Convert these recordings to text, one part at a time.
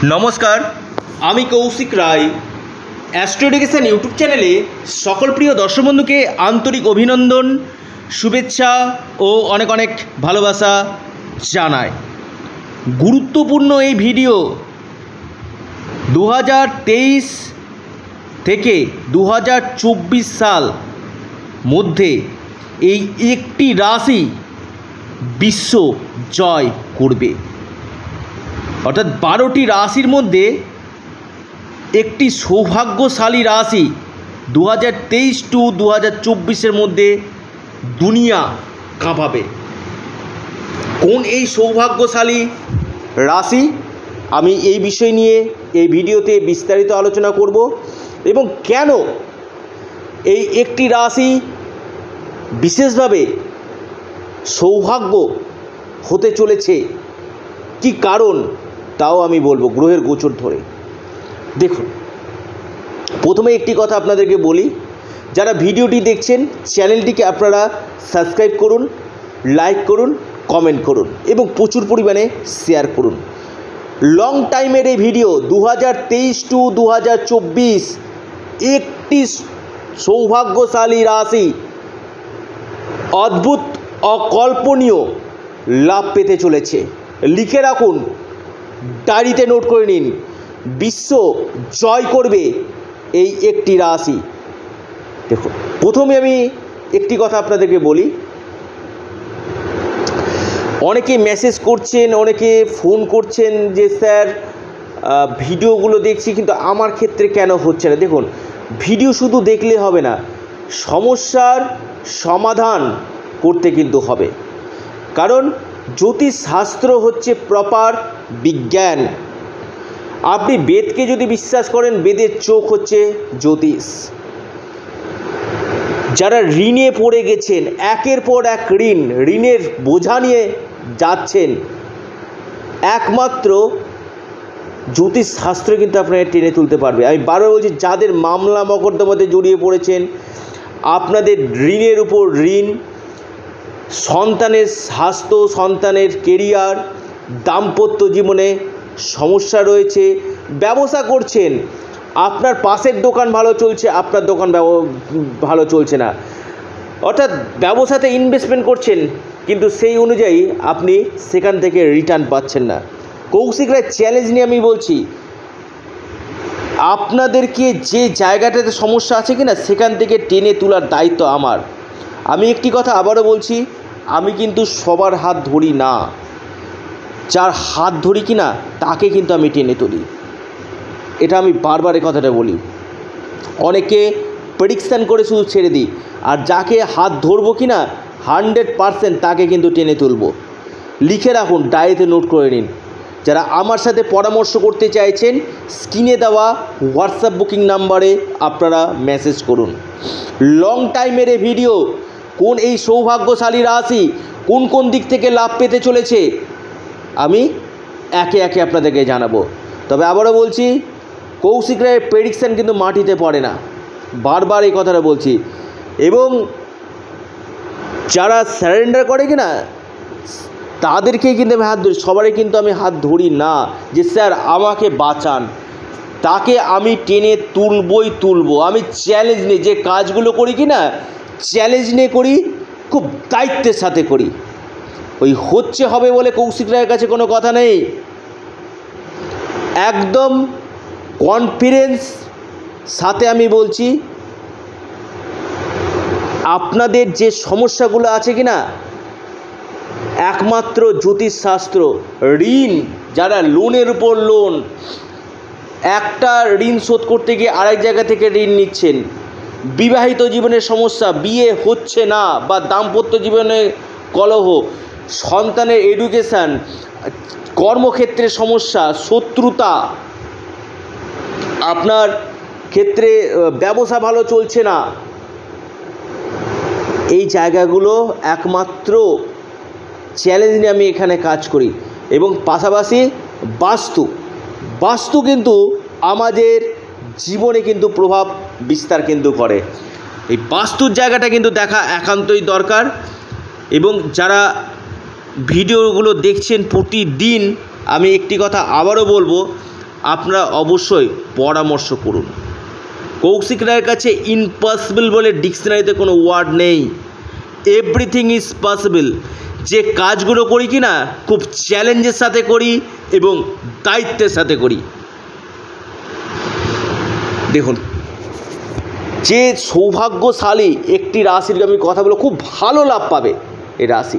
নমস্কার, আমি Koushik Roy. Astro education YouTube চ্যানেলে সকল প্রিয় দর্শক বন্ধুকে আন্তরিক অভিনন্দন, শুভেচ্ছা ও অনেক অনেক ভালোবাসা জানাই। গুরুত্বপূর্ণ এই ভিডিও 2023 থেকে 2024 সাল মধ্যে এই একটি রাশি বিশ্ব জয় করবে, অর্থাৎ 12টি রাশির মধ্যে একটি সৌভাগ্যশালী রাশি 2023 টু 2024 মধ্যে দুনিয়া কাঁপাবে। কোন এই সৌভাগ্যশালী রাশি, আমি এই বিষয় নিয়ে এই ভিডিওতে বিস্তারিত আলোচনা করব এবং কেন এই একটি রাশি বিশেষভাবে সৌভাগ্য হতে চলেছে, কি কারণ তাও আমি বলবো গ্রহের গোচর ধরে। দেখুন, প্রথমে একটি কথা আপনাদেরকে বলি, যারা ভিডিওটি দেখছেন চ্যানেলটিকে আপনারা সাবস্ক্রাইব করুন, লাইক করুন, কমেন্ট করুন এবং প্রচুর পরিমাণে শেয়ার করুন। লং টাইমের এই ভিডিও 2023 টু 2024 একটি সৌভাগ্যশালী রাশি অদ্ভুত অকল্পনীয় লাভ পেতে চলেছে। লিখে রাখুন, ডায়েরিতে নোট করে নিন, বিশ্ব জয় করবে এই একটি রাশি। দেখুন, প্রথমে আমি একটি কথা আপনাদেরকে বলি, অনেকে মেসেজ করছেন, অনেকে ফোন করছেন যে স্যার ভিডিওগুলো দেখছি কিন্তু আমার ক্ষেত্রে কেন হচ্ছে না। দেখুন, ভিডিও শুধু দেখলে হবে না, সমস্যার সমাধান করতে কিন্তু হবে, কারণ জ্যোতিষশাস্ত্র হচ্ছে প্রপার বিজ্ঞান। আপনি বেদকে যদি বিশ্বাস করেন, বেদের চোখ হচ্ছে জ্যোতিষ। যারা ঋণে পড়ে গেছেন, একের পর এক ঋণের বোঝা নিয়ে যাচ্ছেন, একমাত্র জ্যোতিষশাস্ত্র কিন্তু আপনাকে টেনে তুলতে পারবে। আমি বারবার বলছি, যাদের মামলা মকদ্দমাতে জড়িয়ে পড়েছেন, আপনাদের ঋণের উপর ঋণ, সন্তানের স্বাস্থ্য, সন্তানের কেরিয়ার, দাম্পত্য জীবনে সমস্যা রয়েছে, ব্যবসা করছেন, আপনার পাশের দোকান ভালো চলছে, আপনার দোকান ভালো চলছে না, অর্থাৎ ব্যবসাতে ইনভেস্টমেন্ট করছেন কিন্তু সেই অনুযায়ী আপনি সেখান থেকে রিটার্ন পাচ্ছেন না। কৌশিক রায় চ্যালেঞ্জ নিয়ে আমি বলছি, আপনাদেরকে যে জায়গাটাতে সমস্যা আছে কিনা সেখান থেকে টেনে তোলার দায়িত্ব আমার। আমি একটি কথা আবারও বলছি, আমি কিন্তু সবার হাত ধরি না, যার হাত ধরি কিনা তাকে কিন্তু আমি টেনে তুলি। এটা আমি বারবার এই কথাটা বলি। অনেকে প্রেডিকশান করে শুধু ছেড়ে দিই, আর যাকে হাত ধরবো কিনা 100% তাকে কিন্তু টেনে তুলব। লিখে রাখুন, ডায়েরিতে নোট করে নিন। যারা আমার সাথে পরামর্শ করতে চাইছেন, স্ক্রিনে দেওয়া হোয়াটসঅ্যাপ বুকিং নাম্বারে আপনারা মেসেজ করুন। লং টাইমের এই ভিডিও, কোন এই সৌভাগ্যশালী রাশি কোন কোন দিক থেকে লাভ পেতে চলেছে আমি একে একে আপনাদেরকে জানাবো। তবে আবারও বলছি, কৌশিক রায়ের প্রেডিকশান কিন্তু মাটিতে পড়ে না, বারবার এই কথাটা বলছি। এবং যারা সারেন্ডার করে কিনা তাদেরকেই কিন্তু আমি হাত ধরি, সবারই কিন্তু আমি হাত ধরি না যে স্যার আমাকে বাঁচান। তাকে আমি টেনে তুলবো। আমি চ্যালেঞ্জ নিয়ে যে কাজগুলো করি কি না, চ্যালেঞ্জ নিয়ে করি, খুব দায়িত্বের সাথে করি। ওই হচ্ছে হবে বলে কৌশিক রায়ের কাছে কোনো কথা নেই, একদম কনফিডেন্স সাথে আমি বলছি। আপনাদের যে সমস্যাগুলো আছে কি না, একমাত্র জ্যোতিষশাস্ত্র, ঋণ, যারা লোনের উপর লোন, একটা ঋণ শোধ করতে গিয়ে আরেক জায়গা থেকে ঋণ নিচ্ছেন, বিবাহিত জীবনের সমস্যা, বিয়ে হচ্ছে না বা দাম্পত্য জীবনে কলহ, সন্তানের এডুকেশান, কর্মক্ষেত্রে সমস্যা, শত্রুতা, আপনার ক্ষেত্রে ব্যবসা ভালো চলছে না, এই জায়গাগুলো একমাত্র চ্যালেঞ্জ নিয়ে আমি এখানে কাজ করি। এবং পাশাপাশি বাস্তু কিন্তু আমাদের জীবনে কিন্তু প্রভাব বিস্তার কিন্তু করে। এই বাস্তুর জায়গাটা কিন্তু দেখা একান্তই দরকার। এবং যারা ভিডিওগুলো দেখছেন প্রতিদিন, আমি একটি কথা আবারও বলবো, আপনারা অবশ্যই পরামর্শ করুন। কৌশিক রায়ের কাছে ইম্পসিবল বলে ডিকশনারিতে কোনো ওয়ার্ড নেই। Everything is possible. যে কাজগুলো করি কি না খুব চ্যালেঞ্জের সাথে করি এবং দায়িত্বের সাথে করি। দেখুন, যে সৌভাগ্যশালী একটি রাশির আমি কথা বলবো, খুব ভালো লাভ পাবে এই রাশি।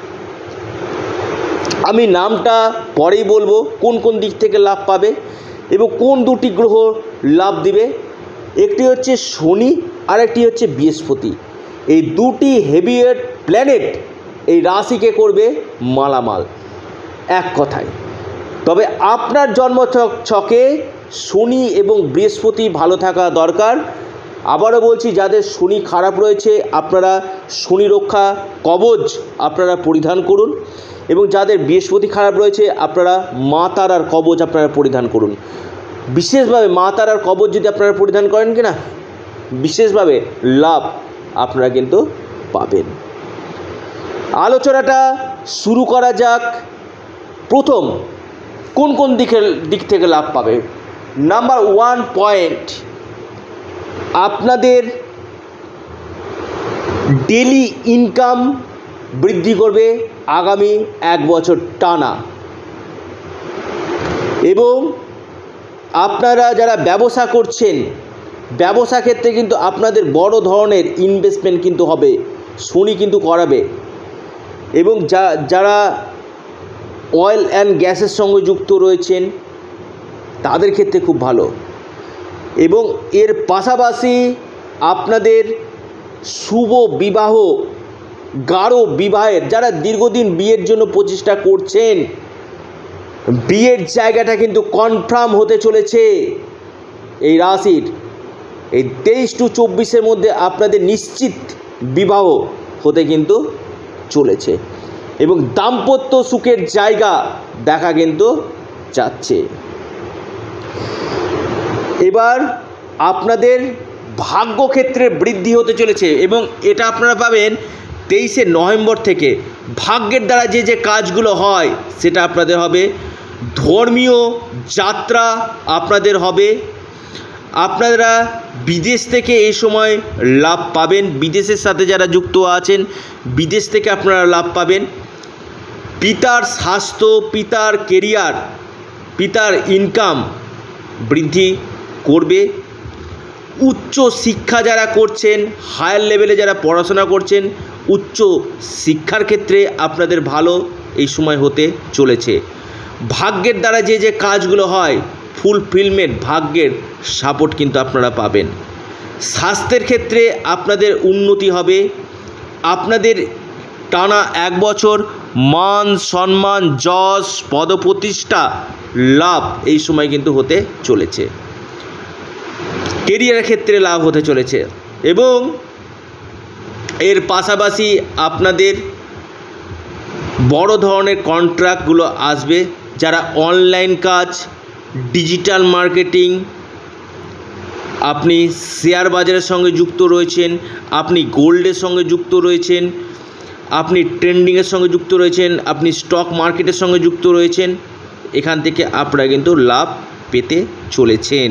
আমি নামটা পরেই বলবো কোন কোন দিক থেকে লাভ পাবে এবং কোন দুটি গ্রহ লাভ দিবে। একটি হচ্ছে শনি আর একটি হচ্ছে বৃহস্পতি। এই দুটি হেভিওয়েট প্ল্যানেট এই রাশিকে করবে মালামাল, এক কথায়। তবে আপনার জন্ম ছকে শনি এবং বৃহস্পতি ভালো থাকা দরকার। আবারও বলছি, যাদের শনি খারাপ রয়েছে আপনারা শনি রক্ষা কবচ আপনারা পরিধান করুন, এবং যাদের বৃহস্পতি খারাপ রয়েছে আপনারা মা তারার কবচ আপনারা পরিধান করুন। বিশেষভাবে মা তারার কবচ যদি আপনারা পরিধান করেন কি না, বিশেষভাবে লাভ আপনারা কিন্তু পাবেন। আলোচনাটা শুরু করা যাক। প্রথম কোন কোন দিক থেকে লাভ পাবে। নাম্বার 1 পয়েন্ট, আপনাদের ডেলি ইনকাম বৃদ্ধি করবে আগামী 1 বছর টানা। এবং আপনারা যারা ব্যবসা করছেন, ব্যবসা ক্ষেত্রে কিন্তু আপনাদের বড় ধরনের ইনভেস্টমেন্ট কিন্তু হবে, শনি কিন্তু করাবে। এবং যারা অয়েল অ্যান্ড গ্যাসের সঙ্গে যুক্ত রয়েছেন তাদের ক্ষেত্রে খুব ভালো। এবং এর পাশাপাশি আপনাদের শুভ বিবাহ, গাঢ় বিবাহের, যারা দীর্ঘদিন বিয়ের জন্য প্রচেষ্টা করছেন, বিয়ের জায়গাটা কিন্তু কনফার্ম হতে চলেছে এই রাশির। এই 23 to 24-এর মধ্যে আপনাদের নিশ্চিত বিবাহ হতে কিন্তু চলেছে এবং দাম্পত্য সুখের জায়গা দেখা কিন্তু যাচ্ছে। এবার আপনাদের ভাগ্যক্ষেত্রে বৃদ্ধি হতে চলেছে এবং এটা আপনারা পাবেন 23শে নভেম্বর থেকে। ভাগ্যের দ্বারা যে কাজগুলো হয় সেটা আপনাদের হবে। ধর্মীয় যাত্রা আপনাদের হবে। আপনারা বিদেশ থেকে এই সময় লাভ পাবেন। বিদেশের সাথে যারা যুক্ত আছেন বিদেশ থেকে আপনারা লাভ পাবেন। পিতার স্বাস্থ্য, পিতার কেরিয়ার, পিতার ইনকাম বৃদ্ধি করবে। উচ্চ শিক্ষা যারা করছেন, হায়ার লেভেলে যারা পড়াশোনা করছেন, উচ্চ শিক্ষার ক্ষেত্রে আপনাদের ভালো এই সময় হতে চলেছে। ভাগ্যের দ্বারা যে কাজগুলো হয় ফুলফিলমেন্ট, ভাগ্যের সাপোর্ট কিন্তু আপনারা পাবেন। স্বাস্থ্যের ক্ষেত্রে আপনাদের উন্নতি হবে। আপনাদের টানা 1 বছর মান সম্মান, যশ, পদপ্রতিষ্ঠা লাভ এই সময় কিন্তু হতে চলেছে। কেরিয়ারের ক্ষেত্রে লাভ হতে চলেছে এবং এর পাশাপাশি আপনাদের বড় ধরনের কন্ট্রাক্টগুলো আসবে। যারা অনলাইন কাজ, ডিজিটাল মার্কেটিং, আপনি শেয়ার বাজারের সঙ্গে যুক্ত রয়েছেন, আপনি গোল্ডের সঙ্গে যুক্ত রয়েছেন, আপনি ট্রেন্ডিংয়ের সঙ্গে যুক্ত রয়েছেন, আপনি স্টক মার্কেটের সঙ্গে যুক্ত রয়েছেন, এখান থেকে আপনারা কিন্তু লাভ পেতে চলেছেন।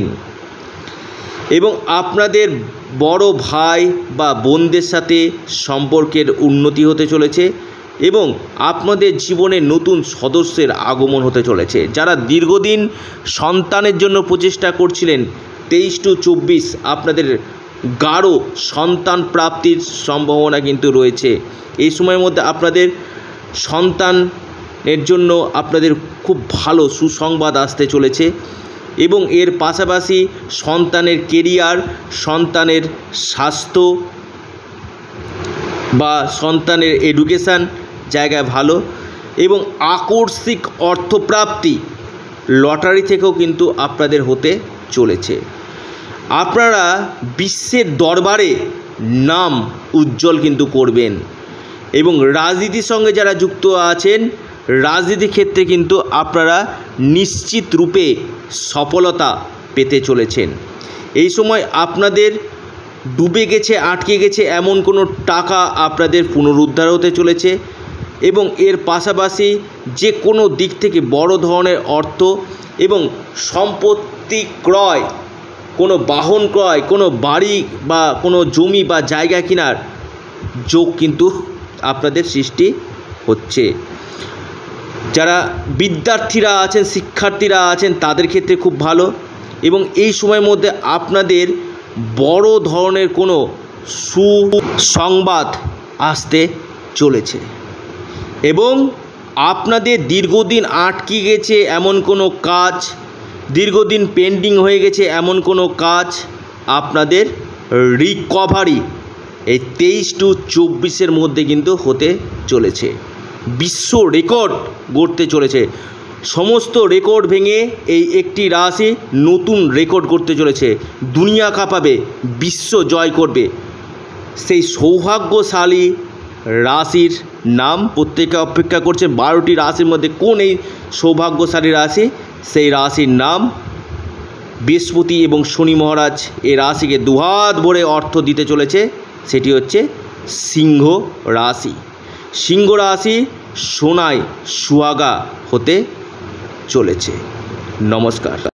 এবং আপনাদের বড় ভাই বা বোনদের সাথে সম্পর্কের উন্নতি হতে চলেছে এবং আপনাদের জীবনে নতুন সদস্যের আগমন হতে চলেছে। যারা দীর্ঘদিন সন্তানের জন্য প্রচেষ্টা করছিলেন 23 to 24 আপনাদের গাঢ় সন্তান প্রাপ্তির সম্ভাবনা কিন্তু রয়েছে। এই সময়ের মধ্যে আপনাদের সন্তানের জন্য আপনাদের খুব ভালো সুসংবাদ আসতে চলেছে এবং এর পাশাপাশি সন্তানের কেরিয়ার, সন্তানের স্বাস্থ্য বা সন্তানের এডুকেশান জায়গায় ভালো এবং আকস্মিক অর্থপ্রাপ্তি লটারি থেকেও কিন্তু আপনাদের হতে চলেছে। আপনারা বিশ্বের দরবারে নাম উজ্জ্বল কিন্তু করবেন এবং রাজনীতির সঙ্গে যারা যুক্ত আছেন রাজনীতি ক্ষেত্রে কিন্তু আপনারা নিশ্চিত রূপে সফলতা পেতে চলেছেন। এই সময় আপনাদের ডুবে গেছে, আটকে গেছে এমন কোনো টাকা আপনাদের পুনরুদ্ধার হতে চলেছে এবং এর পাশাপাশি যে কোনো দিক থেকে বড় ধরনের অর্থ এবং সম্পত্তি ক্রয়, কোনো বাহন ক্রয়, কোনো বাড়ি বা কোনো জমি বা জায়গা কেনার যোগ কিন্তু আপনাদের সৃষ্টি হচ্ছে। যারা বিদ্যার্থীরা আছেন, শিক্ষার্থীরা আছেন, তাদের ক্ষেত্রে খুব ভালো। এবং এই সময়ের মধ্যে আপনাদের বড় ধরনের কোনো সুসংবাদ আসতে চলেছে এবং আপনাদের দীর্ঘদিন আটকে গেছে এমন কোনো কাজ, দীর্ঘদিন পেন্ডিং হয়ে গেছে এমন কোনো কাজ আপনাদের রিকভারি এই 23 টু 24 মধ্যে কিন্তু হতে চলেছে। বিশ্ব রেকর্ড গড়তে চলেছে। সমস্ত রেকর্ড ভেঙে এই একটি রাশি নতুন রেকর্ড করতে চলেছে। দুনিয়া কাঁপাবে, বিশ্ব জয় করবে। সেই সৌভাগ্যশালী রাশির নাম প্রত্যেকে অপেক্ষা করছে। 12টি রাশির মধ্যে কোন এই সৌভাগ্যশালী রাশি? সেই রাশির নাম বৃহস্পতি এবং শনি মহারাজ এই রাশিকে দুহাত ভরে অর্থ দিতে চলেছে। সেটি হচ্ছে সিংহ রাশি। সিংহ রাশি সোনায় সুহাগা হতে চলেছে। নমস্কার।